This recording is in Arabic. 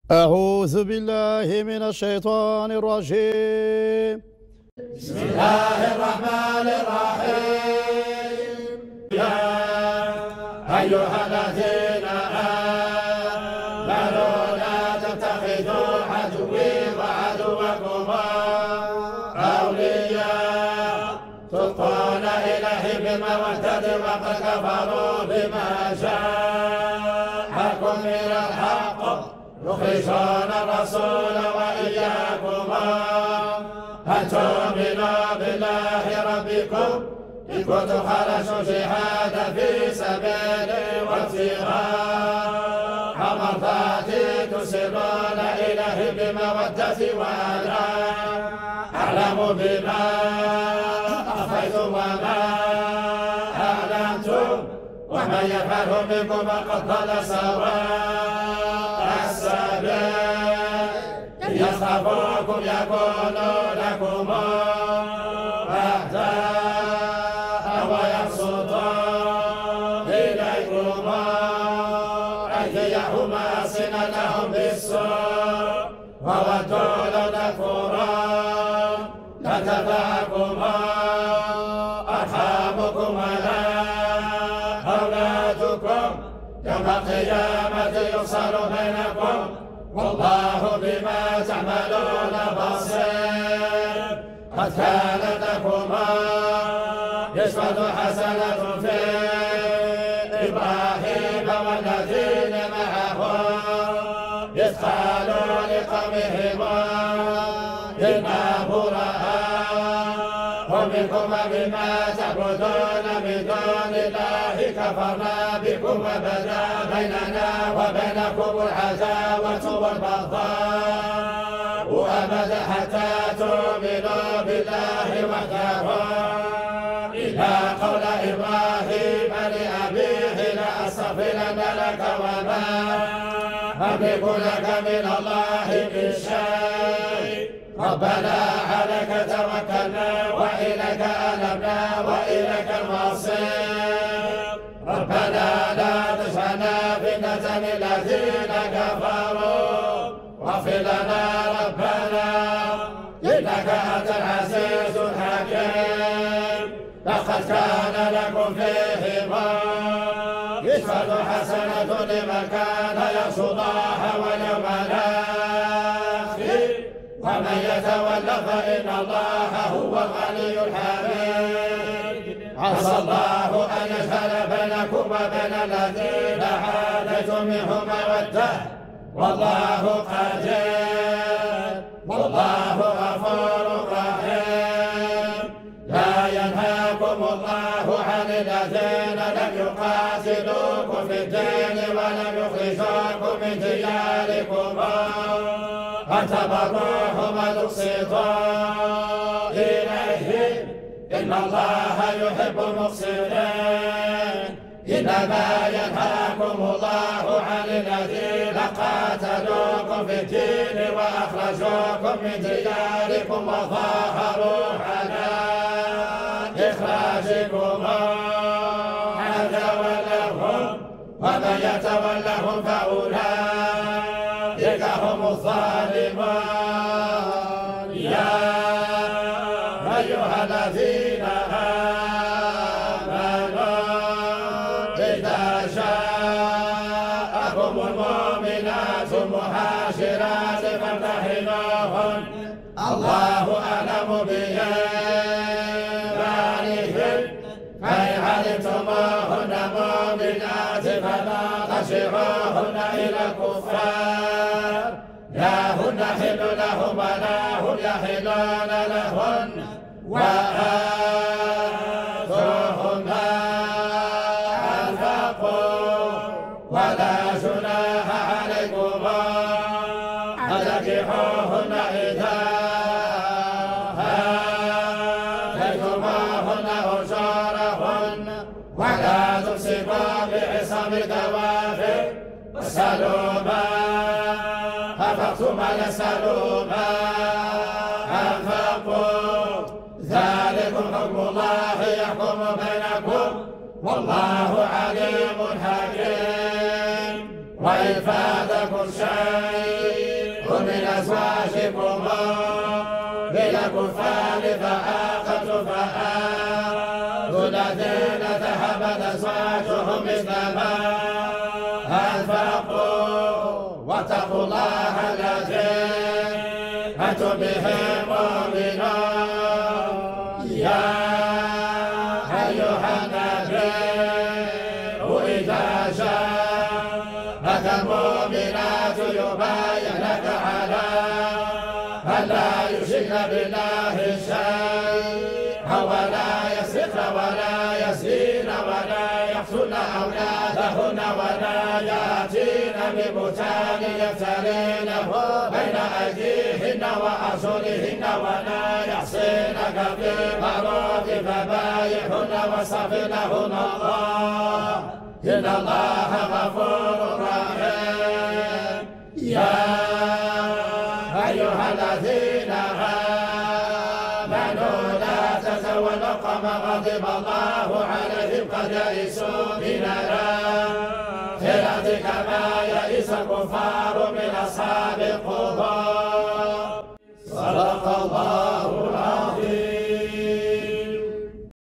أعوذ بالله من الشيطان الرجيم. بسم الله الرحمن الرحيم. يا أيها الذين آمنوا لا تتخذوا عدوي وعدوكم أولياء تلقون إليه بالمودة وقد كفروا بما جاءكم من الحق يخرجون الرسول وإياكم أن تؤمنوا بالله ربكم إن كنتم خرجتم جهادا في سبيلي وابتغاء مرضاتي تسرون إليه بمودة وأنا أعلم بما أخفيتم وما أعلنتم ومن يفعله منكم فقد ضل سواء السبيل يخافوكم يكونوا لكم أعداء ويبسطون إليكم أيديهم ألسنتهم بالسوء وودوا لو تكفرون لتبعكم أرحامكم ولا أولادكم يوم القيامة يفصل بينكم والله بما تعملون بصير. قد كانت لكم نسوة حسنة في إبراهيم والذين معه إذ قالوا لقومهم إنا براء منكم ومما تعبدون من دون الله كفرنا بكم وبدا بيننا وبينكم العداوة والبغضاء أبدا حتى تؤمنوا بالله وحده إلا قول إبراهيم لأبيه لأستغفرن لك وما أملك لك من الله من شيء ربنا عليك توكلنا وإليك أنبنا وإليك المصير ربنا لا تجعلنا فتنة للذين كفروا واغفر لنا ربنا إنك أنت العزيز الحكيم. لقد كان لكم فيهم أسوة حسنة لمن كان يرجو الله واليوم الآخر ومن يتولى فإن الله هو الغني الحميد. عسى الله أن يجعل بينكم وبين الذين عاديتم منهم مودة والله قدير والله غفور رحيم. لا ينهاكم الله عن الذين لم يقاتلوكم في الدين ولم يخرجوكم من دياركم أن تبروهم وتقسطوا إليهم إن الله يحب المقسطين. إنما ينهاكم الله عن الذين قاتلوكم في الدين وأخرجوكم من دياركم وظاهروا على إخراجكم أن تولوهم ومن يتولهم فأولئك هم الظالمون. يا أيها الذين المؤمنات المهاجرات فامتحنوهن الله أعلم بإيمانهن فإن علمتموهن مؤمنات فلا ترجعوهن إلى الكفار لا هن حل لهم ولا هم يحلون لهن وآتوهم ما أنفقوا ولا جناح عليكم أن تنكحوهن إذا آتيتموهن أجورهن ولا تمسكوا بعصم الكوافر واسألوا ما أنفقتم وليسألوا ما أنفقوا ذلكم حكم الله يحكم بينكم والله عليم حكيم. وإن فاتكم شيء أزواجكم للكفار فآخذت فآخذوا الذين ذهبت أزواجهم مثل ما أنفقوا واتقوا الله الذي أنتم به مؤمنون يا أيها النبي إذا جاءك المؤمنات يبايعنك على ألا يشركن بالله شيئا ولا يسرقن ولا يزنين ولا يقتلن أولادهن ولا يأتين ببهتان يفترينه بين أيديهن وأرجلهن ولا يعصينك في معروف فبايعهن واستغفر لهن الله إن الله غفور رحيم يا أيها الذين آمنوا لا تتولوا قوم غضب الله عليهم قد يئسوا من الآخرة كما يئس الكفار من أصحاب القبور